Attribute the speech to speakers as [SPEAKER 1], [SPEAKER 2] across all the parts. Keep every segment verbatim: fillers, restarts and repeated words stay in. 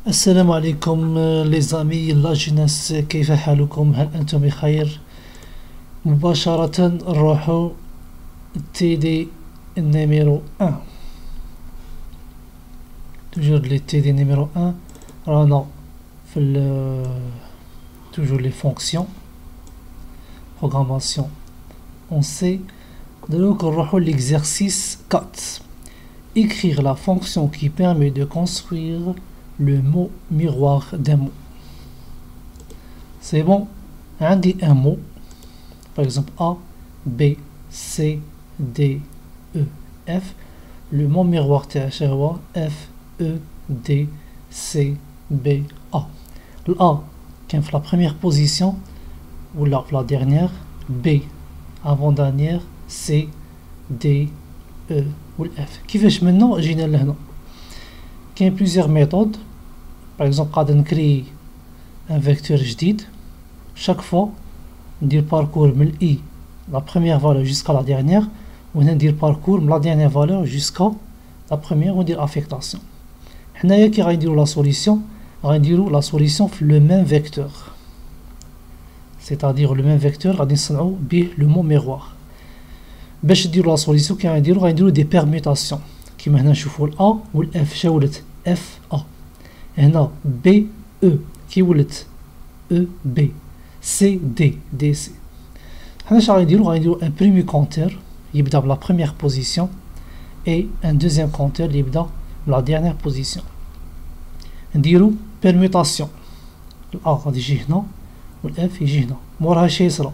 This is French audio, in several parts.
[SPEAKER 1] السلام عليكم لي زامي لا جيناس، كيف حالكم؟ هل أنتم بخير؟ مباشرة نروحو تي دي نيميرو ان. توجور لي تي دي نيميرو ان رانا في توجور لي فونكسيون بروغراماسيون اون سي. دروك نروحو l'exercice quatre. Écrire la fonction qui permet de construire le mot miroir d'un mot. C'est bon. On dit un mot, par exemple A, B, C, D, E, F. Le mot miroir c'est F, E, D, C, B, A. Le A qui est la première position ou la, la dernière, B avant-dernière, C, D, E ou F. كيفاش maintenant جينا لهنا؟ كاين plusieurs méthodes. Par exemple قاعد نكري un vecteur جديد. Chaque fois ندير parcours من I la première valeur jusqu'à la dernière, وهنا ندير parcours من la dernière valeur jusqu'à la première وندير affectation. حنايا كي غنديرو la solution غنديرو la solution في le même vecteur, c'est-à-dire le même vecteur غادي نصنعو به le mot miroir. باش نديرو لا سوليسيون كي غنديرو غنديرو دي بيرميتاسيون كيما هنا نشوفو الأ والأف شا ولات اف أ، هنا بي أو كي ولات أو بي، سي دي دي سي. حنا شا غنديرو غنديرو ان بريمي كونتور يبدا بلا بروميير بوزيسيون اي ان دوزيام كونتور اللي يبدا بلا ديرنيير بوزيسيون. نديرو بيرميتاسيون، الأ غادي يجي هنا والأف يجي هنا، موراها شي يصرا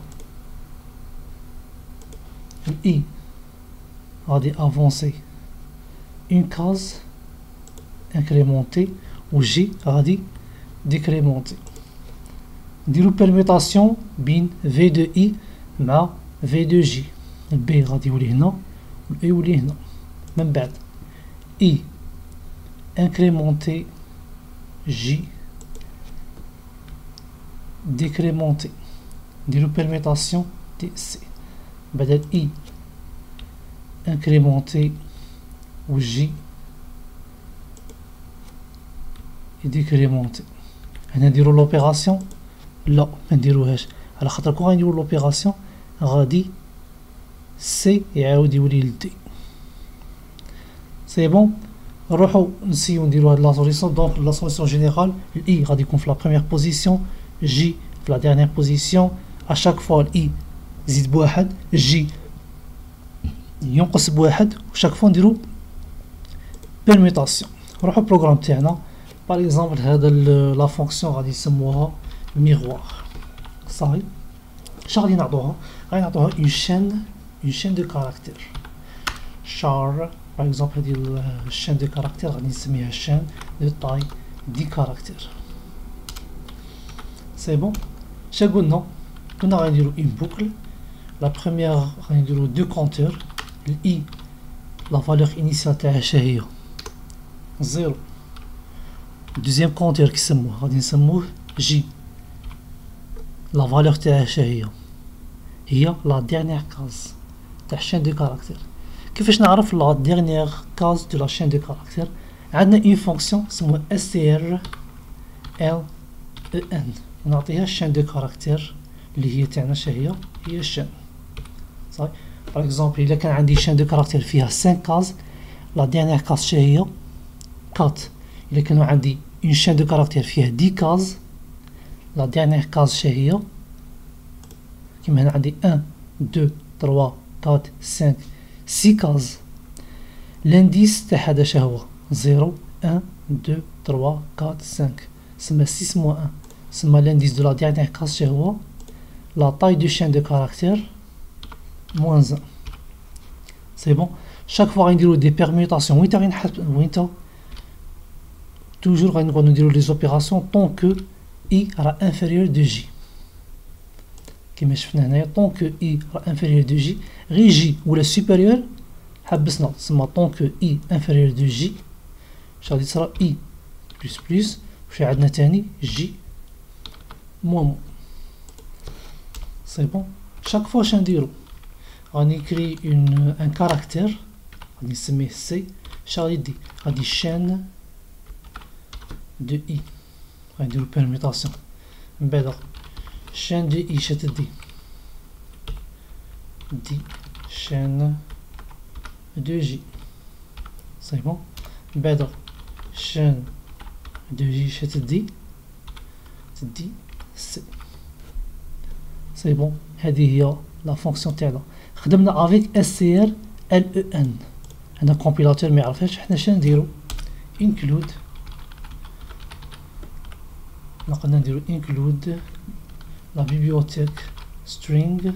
[SPEAKER 1] I غادي افونسي une case incrémentée و J غادي décrémenter. نديرو permutation بين في دو إي مع في دو جي. البي غادي يولي هنا والإي يولي هنا. من بعد I incrémenté J décrémenté. نديرو permutation دي سي. بدل I incrémenté و J décrémenté. هنا نديرو لوبيراسيون؟ لا ما نديروهاش، على خاطر كون غنديرو لوبيراسيون غادي سي يعاود يولي لدي. سي بون. نروحو نسيو نديرو هاد لا سوليسيون. دونك لا سوليسيون جينيرال الإي غادي يكون في لا بروميير بوزيسيون، جي في لا ديرنيير بوزيسيون. ا شاك فوا الإي زيد بواحد، جي ينقص بواحد، وشاك فوا نديرو بيرميتاسيون. نروحو البروغرام تاعنا. باغ اكزومبل هذا لا فونكسيون غادي نسموها ميغوار. صافي اش غادي نعطوها؟ غادي نعطوها اون شين اون شين دو كاركتير شار. باغ اكزومبل هادي الشين دو كاركتير غادي نسميها شين دو تاي دي كاركتير. سي بون. اش قلنا؟ كنا غنديرو اون بوكل. La première غادي نديرو دو كونتور. الإي لا فالور انيسيال تاعها شهي زيرو. دوزيام كونتور كيسموه غادي نسموه جي، لا فالور تاعها شهي هي لا ديرنيير كاز تاع شين دو كاركتير. كيفاش نعرف لا ديرنيير كاز دو لا شين دو كاركتير؟ عندنا اون فونكسيون اسمها اس تي ار ال او ان، نعطيها شين دو كاركتير اللي هي تاعنا شهي هي الشين. صافي. باغ اكزومبل الا كان عندي شين دو كاركتير فيها خمسة كاز، لا ديرنيير كاز شهي أربعة. الا كانوا عندي اون شين دو كاركتير فيها عشرة كاز، لا ديرنيير كاز شهي كيما هنا عندي واحد اثنين ثلاثة أربعة خمسة ستة كاز. لانديس تاع هذا شهو زيرو واحد اثنين ثلاثة أربعة خمسة، سما ستة موان واحد، سما لانديس دو لا ديرنيير كاز شهو لا taille du chaîne de caractères moins un. C'est bon. Chaque fois غنديرو دي permutations وين تا غنحسب وين تا toujours غنقعدو نديرو لي زوبيراسيون طون كو I راه inférieur de J. كيما شفنا هنايا طون كو I راه inférieur de J، غير J ولا supérieur حبسنا، تسمى طون كو I inférieur de J اش غادي تصرا I plus plus، وش عندنا تاني J moins moins. C'est bon. Chaque fois que نديرو غادي نكري une un caractère غادي نسميه سي. اش غادي يدي؟ غادي chaîne de i غنديرو بيرميتاسيون من بعد chaîne de i شات دي دي chaîne de j c'est bon من بعد chaîne de j شات دي دي سي c'est bon هذه هي لا فونكسيون تاعنا خدمنا افيك اس سي ار ال او ان هنا كومبيلاتور ما يعرفهاش حنا شنو نديرو include نقدر نديرو include la bibliothèque string.h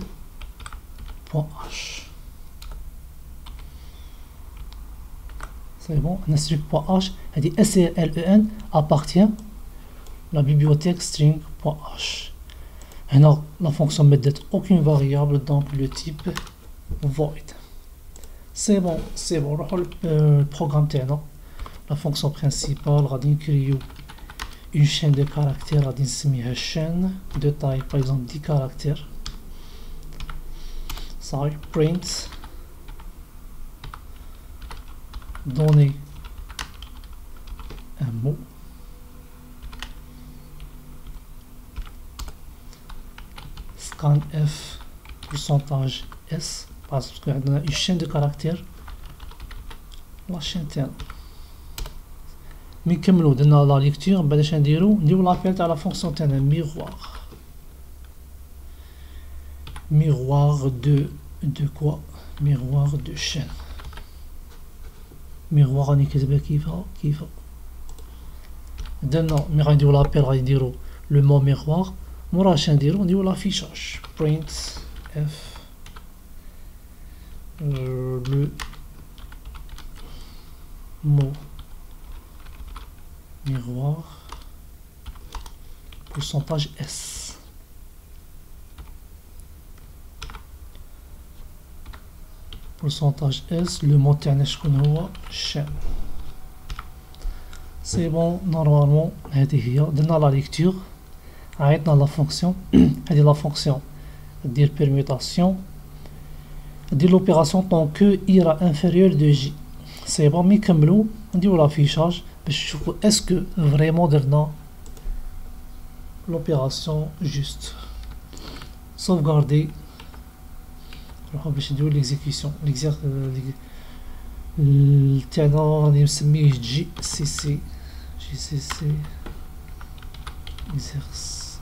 [SPEAKER 1] c'est bon هنا string.h هذه str.ln appartient la bibliothèque string.h هنا la fonction ما دات aucune variable donc le type void c'est bon c'est bon نروحو للبروغرام تاعنا la fonction principale غادي نكريو une chaîne de caractères غادي نسميها chaîne de taille par exemple dix caractères ça print donner un mot scanf pourcentage s parce que عندنا une chaîne de caractères la chaîne تاعنا مي نكملو درنا لا ليكتور من بعد اش نديرو نديرو لابيل تاع لا فونكسيون تاعنا ميغوار ميغوار دو دو كوا ميغوار دو شين ميغوار راني كاتبها كيفها كيفها درنا مي غنديرو لابيل غادي نديرو لو مو ميغوار مورا اش نديرو نديرو لافيشاج برينت اف لو مو miroir pourcentage S pourcentage S le mot تاعنا شكون هو chaîne c'est bon normalement هذه هي درنا لا ليكتور عيطنا لا فونكسيون هذه لا فونكسيون دير permutation دير l'opération tant que i را inférieur de j c'est bon مي نكملو نديرو لافيشاج باش نشوفو اسكو فريمون درنا لوبيراسيون جوست sauvegarder نروحو باش نديرو ليكزيكسيون ليكزير تاعنا راني مسميه جي سي سي جي سي سي اكزيرسيس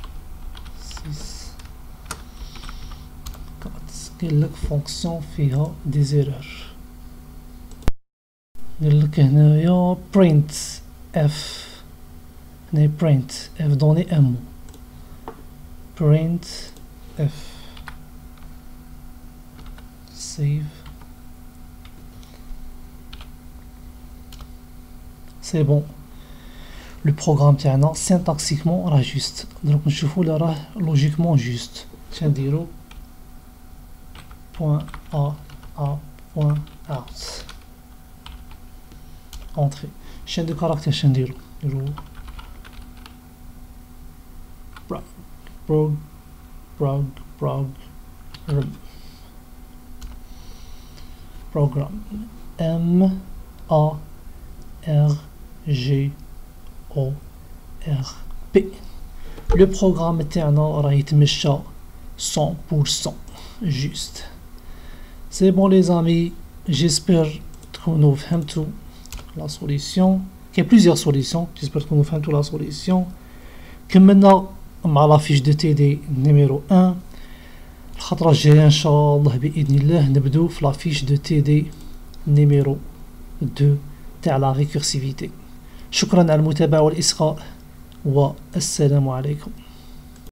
[SPEAKER 1] كاين لك فونكسيون فيها دي زيرور نديرلك هنايا print f هنايا print f donner un mot print f save c'est bon le programme تاعنا syntaxiquement راه juste دروك نشوفو لا راه logiquement juste اش نديرو point a a point out entrée chaîne de caractères chaîne de prog prog prog prog programme M A R G O R P le programme تاعنا راه يتمشى cent pour cent juste c'est bon les amis j'espère تكونوا فهمتوا la solution il y a plusieurs solutions j'espère que vous faites toute la solution كملنا مع la fiche de T D numéro un الخطرة الجاية ان شاء الله باذن الله نبدو في la fiche de T D numéro deux تاع la récursivité شكرا على المتابعة والإصغاء والسلام عليكم.